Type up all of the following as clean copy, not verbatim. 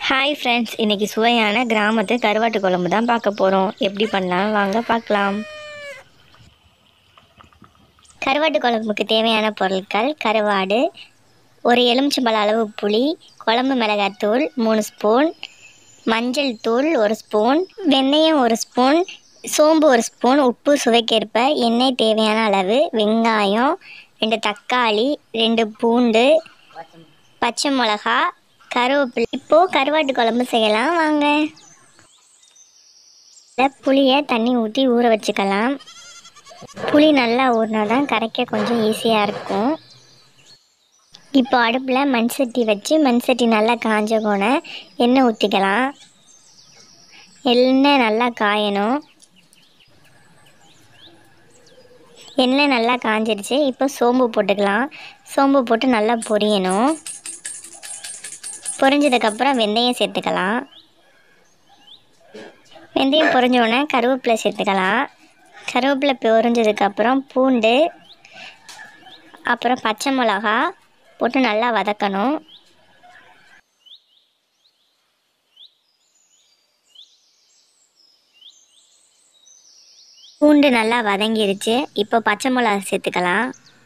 Hi friends, இன்றைக்கி சுவையான கிராமத்து கருவாட்டு குழம்பு தான் பார்க்க போகிறோம். எப்படி பண்ணலாம் வாங்க பார்க்கலாம். கருவாட்டு குழம்புக்கு தேவையான பொருட்கள்: கருவாடு, ஒரு எலுமிச்சம்பழ அளவு புளி, குழம்பு மிளகாய்த்தூள் 3 ஸ்பூன், மஞ்சள் தூள் 1 ஸ்பூன், வெந்தயம் 1 ஸ்பூன், சோம்பு 1 ஸ்பூன், உப்பு சுவைக்கேற்ப, எண்ணெய் தேவையான அளவு, வெங்காயம் 2 தக்காளி, 2 பூண்டு, பச்சை மிளகா, கருவேப்பிலை. இப்போது கருவாட்டு குழம்பு செய்யலாம் வாங்க. புளியை தண்ணி ஊற்றி ஊற வச்சுக்கலாம். புளி நல்லா ஊறினா தான் கரைக்க கொஞ்சம் ஈஸியாக இருக்கும். இப்போ அடுப்பில் மண் சட்டி வச்சு மண் சட்டி நல்லா காஞ்ச போன எண்ணெய் ஊற்றிக்கலாம். எண்ணெய் நல்லா காயணும். எண்ணெய் நல்லா காஞ்சிடுச்சு. இப்போ சோம்பு போட்டுக்கலாம். சோம்பு போட்டு நல்லா பொரியணும். பொரிஞ்சதுக்கப்புறம் வெந்தயம் சேர்த்துக்கலாம். வெந்தயம் பொரிஞ்சோடனே கருவேப்பிலை சேர்த்துக்கலாம். கருவேப்பிலை பொரிஞ்சதுக்கப்புறம் பூண்டு, அப்புறம் பச்சை மிளகா போட்டு நல்லா வதக்கணும். பூண்டு நல்லா வதங்கிருச்சு. இப்போ பச்சை மிளகா சேர்த்துக்கலாம்.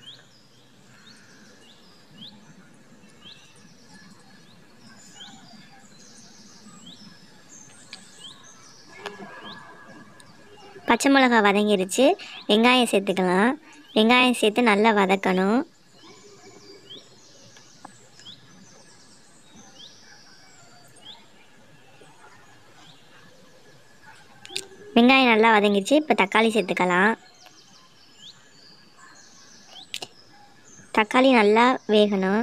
பச்சை மிளகா வதங்கிருச்சு. வெங்காயம் சேர்த்துக்கலாம். வெங்காயம் சேர்த்து நல்லா வதக்கணும். வெங்காயம் நல்லா வதங்கிருச்சு. இப்போ தக்காளி சேர்த்துக்கலாம். தக்காளி நல்லா வேகணும்.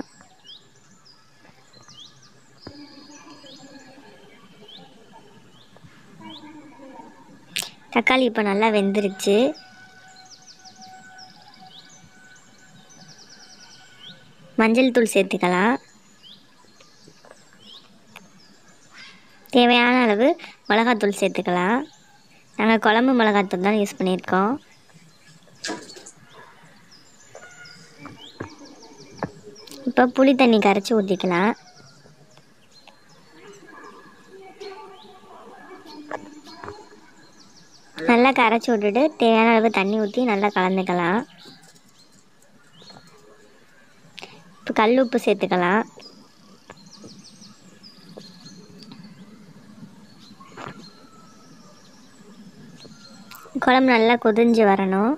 தக்காளி இப்போ நல்லா வெந்துருச்சு. மஞ்சள் தூள் சேர்த்துக்கலாம். தேவையான அளவு மிளகாத்தூள் சேர்த்துக்கலாம். நாங்கள் குழம்பு மிளகாத்தூள் தான் யூஸ் பண்ணியிருக்கோம். இப்போ புளி தண்ணி கரைச்சி ஊற்றிக்கலாம். நல்லா கரைச்சி விட்டுட்டு தேவையான அளவு தண்ணி ஊற்றி நல்லா கலந்துக்கலாம். இப்போ கல் உப்பு சேர்த்துக்கலாம். குழம்பு நல்லா கொதிஞ்சு வரணும்.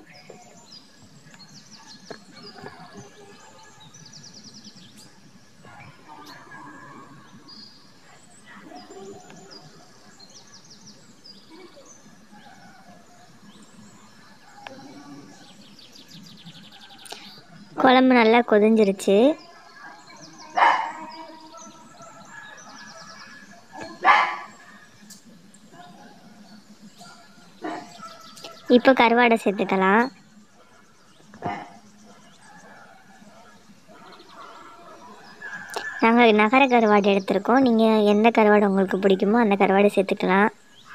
குழம்பு நல்லா கொதிஞ்சிருச்சு. இப்போ கருவாடை சேர்த்துக்கலாம். நாங்கள் நகர கருவாடு எடுத்திருக்கோம். நீங்கள் எந்த கருவாடு உங்களுக்கு பிடிக்குமோ அந்த கருவாடை சேர்த்துக்கலாம்.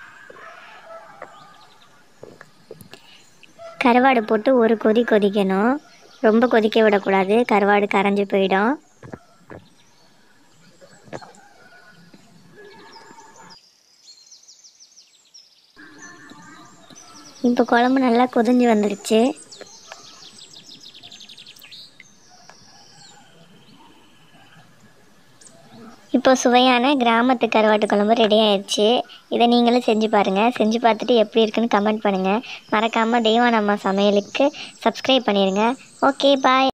கருவாடு போட்டு ஒரு கொதி கொதிக்கணும். ரொம்ப கொதிக்க விடக்கூடாது, கருவாடு கரைஞ்சி போயிடும். இப்போ குழம்பு நல்லா கொதிஞ்சு வந்துடுச்சு. இப்போ சுவையான கிராமத்து கருவாட்டு குழம்பு ரெடி ஆயிடுச்சு. இதை நீங்களும் செஞ்சு பாருங்கள். செஞ்சு பார்த்துட்டு எப்படி இருக்குன்னு கமெண்ட் பண்ணுங்கள். மறக்காமல் தெய்வானம்மா சமையலுக்கு சப்ஸ்கிரைப் பண்ணிடுங்க. ஓகே, பாய்.